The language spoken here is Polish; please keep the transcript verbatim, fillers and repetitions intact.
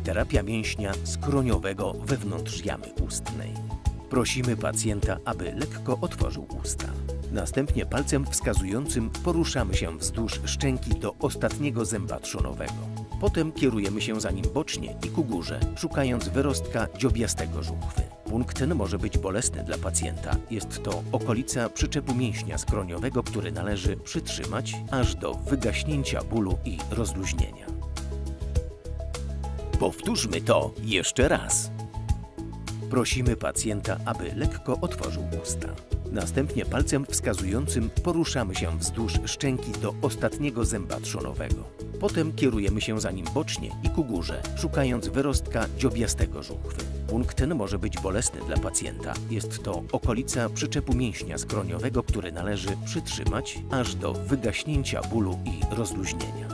terapia mięśnia skroniowego wewnątrz jamy ustnej. Prosimy pacjenta, aby lekko otworzył usta. Następnie palcem wskazującym poruszamy się wzdłuż szczęki do ostatniego zęba trzonowego. Potem kierujemy się za nim bocznie i ku górze, szukając wyrostka dziobiastego żuchwy. Punkt ten może być bolesny dla pacjenta. Jest to okolica przyczepu mięśnia skroniowego, który należy przytrzymać aż do wygaśnięcia bólu i rozluźnienia. Powtórzmy to jeszcze raz. Prosimy pacjenta, aby lekko otworzył usta. Następnie palcem wskazującym poruszamy się wzdłuż szczęki do ostatniego zęba trzonowego. Potem kierujemy się za nim bocznie i ku górze, szukając wyrostka dziobiastego żuchwy. Punkt ten może być bolesny dla pacjenta. Jest to okolica przyczepu mięśnia skroniowego, który należy przytrzymać aż do wygaśnięcia bólu i rozluźnienia.